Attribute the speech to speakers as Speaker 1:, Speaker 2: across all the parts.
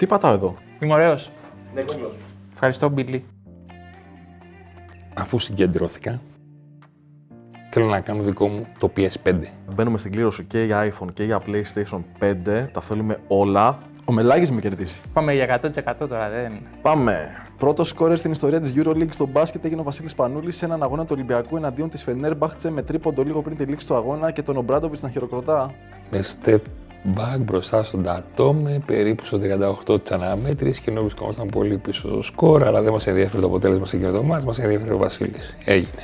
Speaker 1: Τι πατάω εδώ?
Speaker 2: Είμαι ωραίος.
Speaker 1: Ναι, κόκκινος.
Speaker 2: Ευχαριστώ, Μπίλι.
Speaker 3: Αφού συγκεντρώθηκα, θέλω να κάνω δικό μου το PS5.
Speaker 1: Μπαίνουμε στην κλήρωση και για iPhone και για PlayStation 5. Τα θέλουμε όλα. Ο Μελάγης με κερδίσει.
Speaker 2: Πάμε για 100% τώρα, δεν.
Speaker 1: Πάμε. Πρώτο σκόρερ στην ιστορία της EuroLeague στο μπάσκετ έγινε ο Βασίλης Πανούλης σε έναν αγώνα του Ολυμπιακού εναντίον της Φενέρμπαχτσε με τρίποντο λίγο πριν τη λήξη του αγώνα και τον Ομπράντοβιτς να χειροκροτά.
Speaker 3: Με step back μπροστά στον Τατόμε, περίπου στο 38 της αναμέτρησης και ενώ βρισκόμασταν πολύ πίσω στο σκορ, αλλά δεν μας ενδιαφέρει το αποτέλεσμα σε εκείνο το μάτς, μας ενδιαφέρει ο Βασίλης. Έγινε.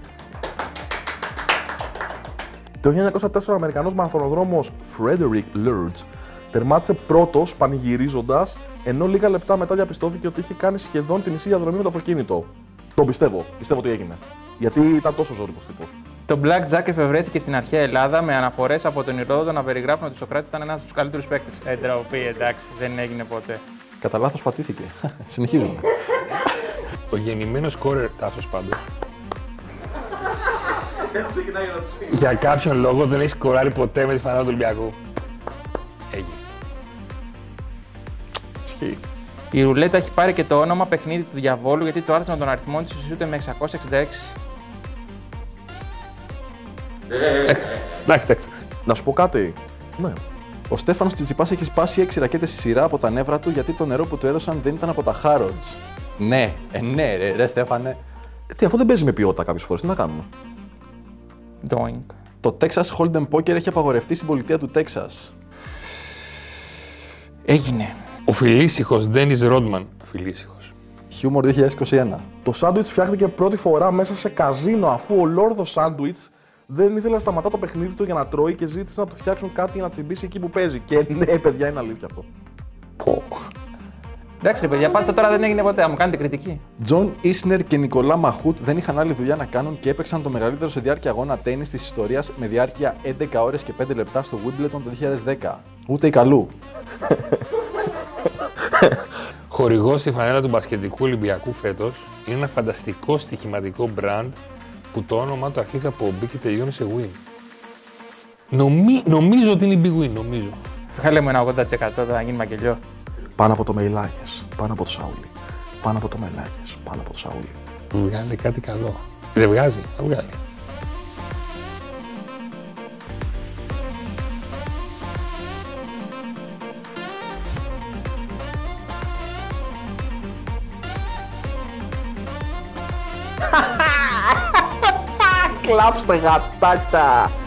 Speaker 1: Το 1904 ο Αμερικανός μαραθωνοδρόμος Frederick Lurch τερμάτισε πρώτος πανηγυρίζοντας, ενώ λίγα λεπτά μετά διαπιστώθηκε ότι είχε κάνει σχεδόν τη μισή διαδρομή με το αυτοκίνητο. Τον πιστεύω. Πιστεύω ότι έγινε. Γιατί ήταν τόσο ζώρικος τύπος.
Speaker 2: Το Blackjack εφευρέθηκε στην αρχαία Ελλάδα με αναφορές από τον Ηρόδοτο να περιγράφουν ότι ο Σοκράτης ήταν ένας από τους καλύτερους παίκτες. Ντροπή, εντάξει, δεν έγινε ποτέ.
Speaker 1: Κατά λάθος πατήθηκε. Συνεχίζουμε.
Speaker 3: Ο γεννημένος σκόρερ Τάσος πάντως. Για κάποιον λόγο δεν έχει σκοράρει ποτέ με τη φανέλα του Ολυμπιακού. Έγινε.
Speaker 1: Ισχύει.
Speaker 2: Η ρουλέτα έχει πάρει και το όνομα παιχνίδι του διαβόλου γιατί το άρθρο των αριθμών της ισούται με 666.
Speaker 3: Εντάξει.
Speaker 1: Να σου πω κάτι. Ναι. Ο Στέφανος Τσιτσιπάς έχει σπάσει 6 ρακέτες στη σειρά από τα νεύρα του γιατί το νερό που του έδωσαν δεν ήταν από τα Harrods. Ναι, ναι, ρε Στέφανε. Τι, αφού δεν παίζει με ποιότητα κάποιες φορές, τι να κάνουμε.
Speaker 2: Doink.
Speaker 1: Το Texas Hold'em Poker έχει απαγορευτεί στην πολιτεία του Τέξας.
Speaker 2: Έγινε.
Speaker 3: Ο φιλήσυχος Ντένις Ρόντμαν. Φιλήσυχος.
Speaker 1: Χιούμορ 2021. Το σάντουιτς φτιάχτηκε πρώτη φορά μέσα σε καζίνο αφού ο Λόρδος Σάντουιτς δεν ήθελε να σταματά το παιχνίδι του για να τρώει και ζήτησε να του φτιάξουν κάτι για να τσιμπήσει εκεί που παίζει. Και ναι, παιδιά, είναι αλήθεια αυτό.
Speaker 2: Εντάξει, ρε παιδιά, πάτσα τώρα δεν έγινε ποτέ. Θα μου κάνετε κριτική.
Speaker 1: Τζον Ίσνερ και Νικολά Μαχούτ δεν είχαν άλλη δουλειά να κάνουν και έπαιξαν το μεγαλύτερο σε διάρκεια αγώνα τένις της ιστορίας με διάρκεια 11 ώρες και 5 λεπτά στο Wimbledon το 2010. Ούτε η καλού.
Speaker 3: Χορηγός στη φανέλα του μπασκετικού Ολυμπιακού φέτος είναι ένα φανταστικό στοιχηματικό brand που το όνομα του αρχίζει από B και τελειώνει σε win. Νομίζω ότι είναι η Big Win, νομίζω.
Speaker 2: Βγάλε μου ένα 80% θα γίνει μακελιό.
Speaker 1: Πάνω από το Μεϊλάγες, πάνω από το Σαούλι. Πάνω από το Μεϊλάγες, πάνω από το Σαούλι.
Speaker 3: Βγάλε κάτι καλό. Δεν βγάζει, θα βγάλει.
Speaker 1: Κλάψτε γατάκια!